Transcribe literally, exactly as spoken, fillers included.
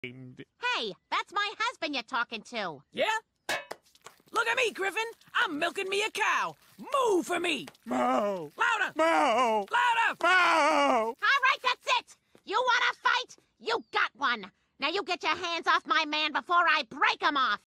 Hey, that's my husband you're talking to. Yeah? Look at me, Griffin. I'm milking me a cow. Moo for me. Moo! Louder! Moo! Louder! Moo! All right, that's it. You want to fight? You got one. Now you get your hands off my man before I break him off.